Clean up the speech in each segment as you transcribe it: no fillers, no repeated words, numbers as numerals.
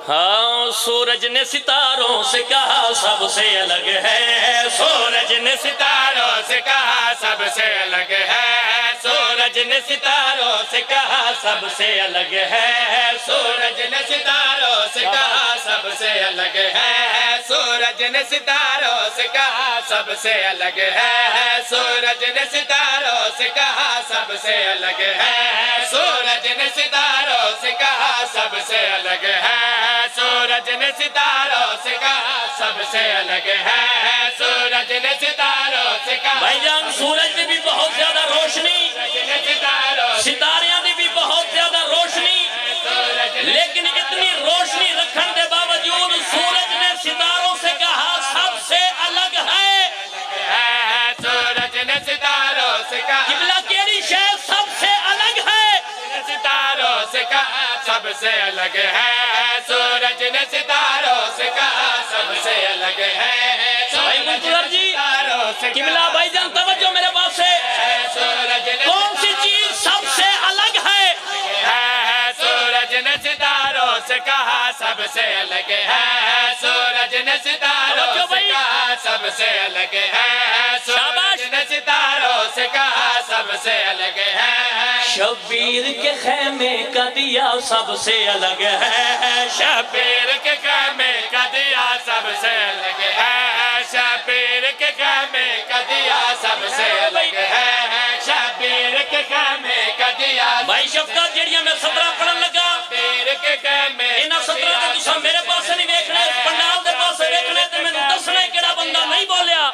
ہاں سورج نے ستاروں سے کہا سب سے الگ ہے، سورج نے ستاروں سے کہا سب سے الگ ہے، سورج نے ستاروں سے کہا سب سے الگ ہے، سورج نے ستاروں سے کہا سب سے الگ ہے، سورج نے ستاروں سے کہا سب سے الگ ہے، سورج نے ستاروں سے کہا سب سے الگ ہے، سورج نے ستاروں سے کہا سب سے الگ ہے، سورج نے ستاروں سے کہا سب سے الگ ہے، سورج نے ستاروں سے کہا بھائی جان سورج دی بھی بہت زیادہ روشنی، ستاریاں دی بھی بہت زیادہ روشنی، لیکن اتنی روشنی رکھن دے باوجود سورج نے ستاروں سے کہا سب سے الگ ہے، سورج نے ستاروں سے کہا قبلہ کیڑی شے سب سے الگ ہے، ستاروں سے کہا سب سے الگ ہے، سورج نے ستاروں سے کہا سب سے الگ ہے، بھائی منتظر جی قبلہ بھائی جان توجہ میرے پاس ہے، سورج نے کون سی چیز سب سے الگ ہے؟ سورج نے ستاروں سے کہا سب سے الگ ہے، سورج نے ستاروں سے کہا سب سے الگ ہے، سورج نے ستاروں سے کہا سب سے الگ ہے، شبیر کے خیمے کا دیا سب سے الگ ہے، شبیر کے خیمے کا دیا سب سے الگ ہے، شبیر کے خیمے کا دیا سب سے الگ ہے، شبیر کے خیمے کا دیا بھائی شفقت جڑیاں میں 17 پڑھن لگا، شبیر کے خیمے انہاں 17 دے تساں میرے پاس نہیں دیکھنے، اس پنڈال دے پاس دیکھنے تے میں دسنا ہے کیڑا بندہ نہیں بولیا،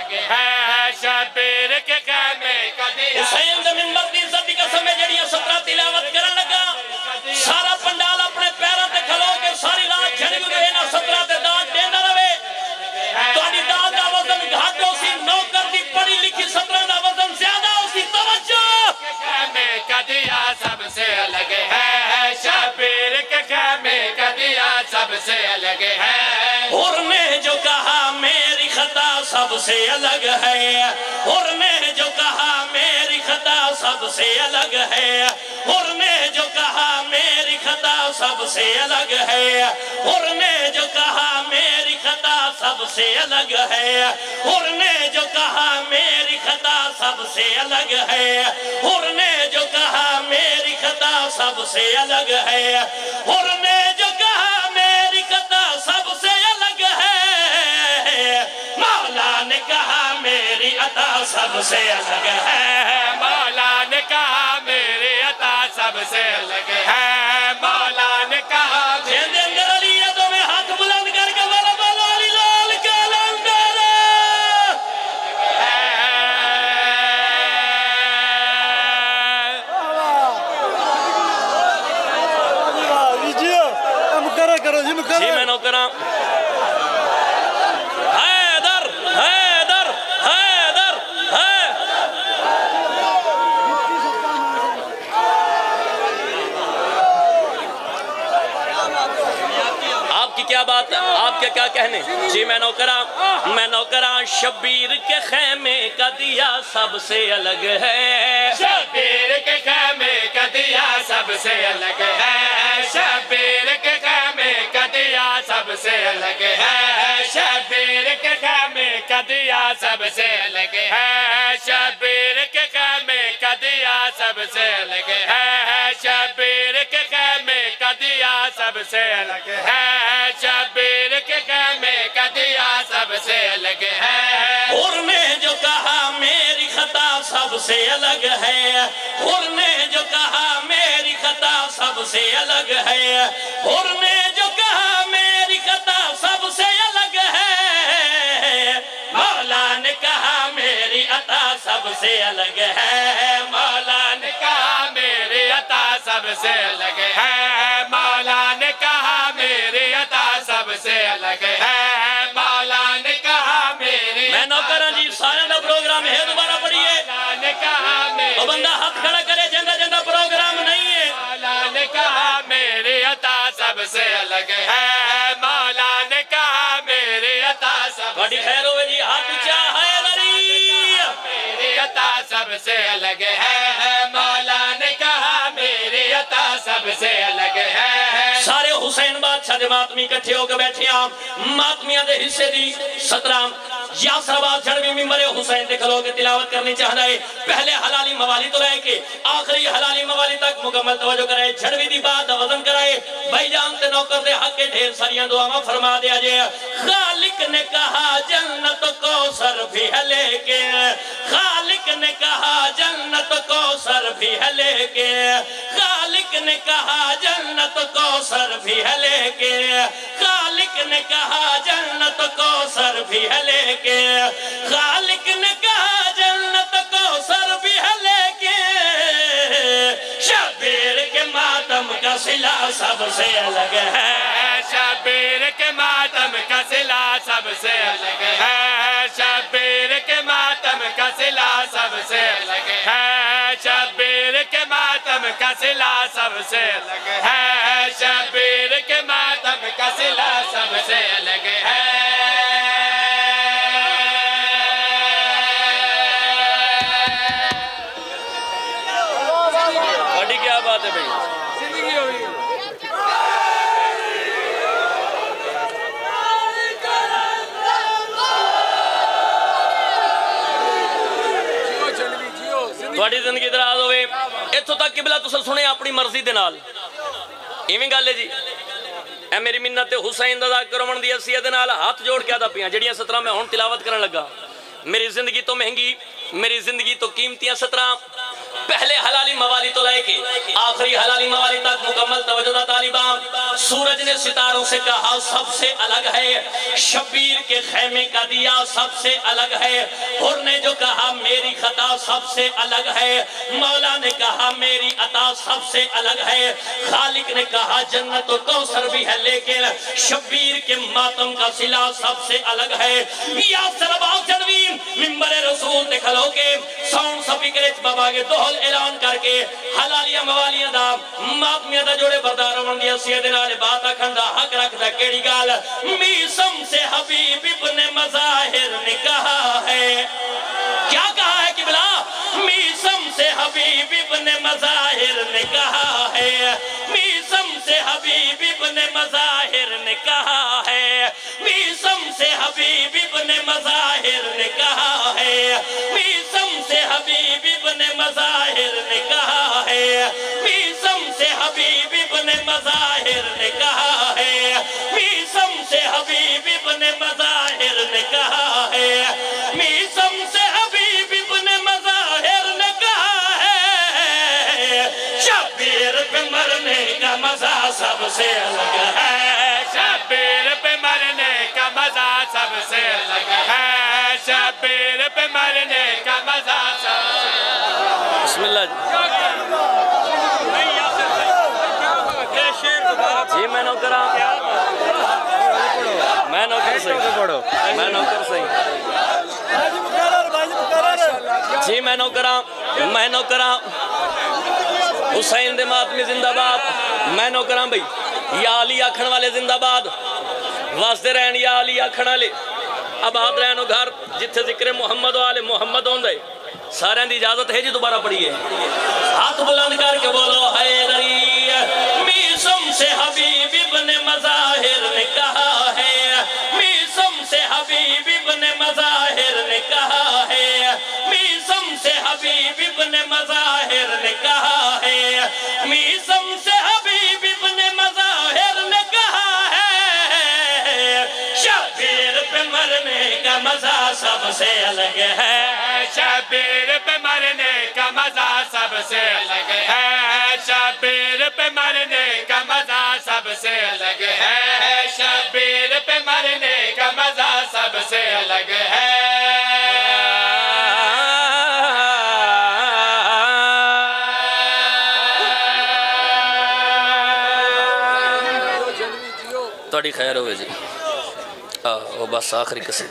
شبیر کے خیمے کا دیا حسین دے منبر دی عزت دی قسم ہے جڑیاں 17 تلاوت کرن لگا، سارا پنڈال اپنے پیراں تے کھلو کے ساری رات جھڑی ہوئے انہاں 17 تے داد دیندا رہے، تہاڈی داد دا وزن گھٹ ہو سی، نوکر دی پڑھی لکھی 17 دا وزن زیادہ ہو سی، توجہ خیمے کا دیا سب سے الگ ہے، شبیر کے خیمے کا دیا سب سے الگ ہے، حر نے جو کہا میری خطا سب سے الگ ہے، حر نے جو کہا میری خطا سب سے الگ ہے، حر نے جو کہا میری خطا سب سے الگ ہے، حر نے جو کہا میری خطا سب سے الگ ہے، حر نے جو کہا میری خطا سب سے الگ ہے، حر نے جو کہا میری خطا سب سے الگ ہے، حر نے جو کہا میری خطا سب سے الگ ہے، مولا نے کہا میری عطا سب سے الگ ہے، مولا نے کہا میری عطا سب سے الگ ہے، مولا نے کہا جن دے اندر علی ہے تو میں ہاتھ بلند کر کے والا بالا علی لال کا لندر جی میں نوکراں حیدر حیدر حیدر آپ کی کیا بات ہے؟ آپ کے کیا کہنے؟ جی میں نوکراں شبیر کے خیمے کا دیا سب سے الگ ہے، شبیر کے خیمے کا دیا سب سے الگ ہے، شبیر کے خیمے کا دیا سب سے الگ ہے، شبیر کے خیمے کا دیا سب سے الگ ہے، شبیر کے خیمے کا دیا سب سے الگ ہے، شبیر کے خیمے کا دیا سب سے الگ ہے، شبیر کے خیمے کا دیا سب سے الگ ہے، حر نے جو کہا میری خطا سب سے الگ ہے، حر نے جو کہا میری خطا سب سے الگ ہے، حر نے جو کہا میری خطا سب سے الگ ہے، مولا نے کہا میری عطا سب سے الگ ہے، مولا نے کہا میری عطا سب سے الگ ہے، مولا نے کہا میری عطا سب سے الگ ہے، مولا نے کہا میری میں نوکراں جی سارے دا پروگرام ہے دوبارہ پڑھیے، مولا نے کہا وہ بندہ ہاتھ کھڑا کرے جندہ پروگرام نہیں ہے، مولا نے کہا میری عطا سب سے الگ ہے، مولا نے کہا میری عطا سب بڑی خیر ہوئے جی ہاتھ اونچا حیدری، میری عطا سب سے الگ ہے، مولا نے کہا میری عطا سب سے الگ ہے، سارے حسین بادشاہ دے ماتمی کٹھے ہو کے بیٹھے ہیں ماتمیاں دے حصے دی 17 یاسر آباد جھڑوی ممبر حسین دے کھلو کے تلاوت کرنی چاہتا ہے پہلے حلالی موالی تو لے کے آخری حلالی موالی تک مکمل توجہ کرائے جھڑوی دی بات وزن کرائے بھائی جان تے نوکر دے حق کے ڈھیر ساریاں دعاواں فرما دیا جائے خالق نے کہا جنت کوثر بھی ہے لیکن خالق نے کہا جنت کوثر بھی ہے لیکن خالق نے کہا جنت کوثر بھی ہے لیکن خالق نے کہا جنت کوثر بھی ہے لیکن خالق نے کہا جنت کوثر بھی ہے لیکن شبیر کے ماتم کا صلہ سب سے الگ ہے شبیر کے ماتم کا صلہ سب سے الگ ہے شبیر کے ماتم کا صلہ سب سے الگ ہے شبیر کے ماتم کا صلہ سب سے الگ ہے شبیر کے ماتم کا صلہ سب سے الگ ہے بڑی کیا بات ہے بھئی زندگی ہوئی تھوڑی زندگی دراز ہوئے اتھو تک قبلہ تسل سنے اپنی مرضی دے نال ایویں گل ہے جی اے میری منت حسین دا ذکر کرون دی حیثیت نال ہاتھ جوڑ کے آدا پیاں جڑیاں 17 میں ہن تلاوت کرن لگا میری زندگی تو مہنگی میری زندگی تو قیمتیاں 17 پہلے حلالی موالی تو لے کے آخری حلالی موالی تک مکمل توجہ دا طالبان سورج نے ستاروں سے کہا سب سے الگ ہے شبیر کے خیمے کا دیا سب سے الگ ہے حر نے جو کہا میری خطا سب سے الگ ہے مولا نے کہا میری عطا سب سے الگ ہے خالق نے کہا جنت و کوثر بھی ہے لیکن شبیر کے ماتم کا صلہ سب سے الگ ہے یا سرباز جڑوی ممبر رسول دے کھلو کے ساؤنڈ سپیکر بابا کے دوہل اعلان کر کے حلالیاں موالیاں دا ماتمیاں دا جوڑے بردار وندیا سیدنا نے بات اکھندا حق رکھ دا کیڑی گال میسم سے حبیب ابن مظاہر نے کہا ہے کیا کہا ہے قبلہ میسم سے حبیب ابن مظاہر نے کہا ہے میسم سے حبیب ابن مظاہر نے کہا ہے میسم سے حبیب ابن مظاہر نے کہا ہے میسم سے حبیب ابن مظاہر نے کہا ہے میسم سے حبیب ابن مظاہر نے کہا ہے میسم سے حبیب ابن مظاہر نے کہا ہے میسم سے حبیب ابن مظاہر نے کہا ہے شبیر پہ مرنے کا مزہ سب سے الگ ہے شبیر پہ مرنے کا مزہ سب سے الگ ہے شبیر پہ مرنے کا مزہ سب سے بسم اللہ جی میں نوکرہ میں نوکر صحیح میں نوکر صحیح جی میں نوکرہ حسین دے ماتمی زندہ باد میں نوکرہ بھئی یا علی آکھن والے زندہ باد واسدے رہن یا علی آکھن والے آباد رہنو گھر جتھے ذکر محمد و آل محمد ہوندے سارے دی اجازت ہے جی دوبارہ پڑھیے ہاتھ بلند کر کے بولو حیدری میسم سے حبیب ابن مظاہر نے کہا ہے میسم سے حبیب ابن مظاہر نے کہا ہے میسم سے حبیب ابن مظاہر نے کہا ہے میسم سے حبیب ابن مظاہر نے کہا ہے شبیر پہ مرنے کا مزہ سب سے الگ ہے شبیر پہ مرنے کا مزہ سب سے الگ ہے شبیر پہ مرنے کا مزہ سب سے الگ ہے شبیر پہ مرنے کا مزہ سب سے الگ ہے توڑی خیر ہوئے جی بس آخری قسم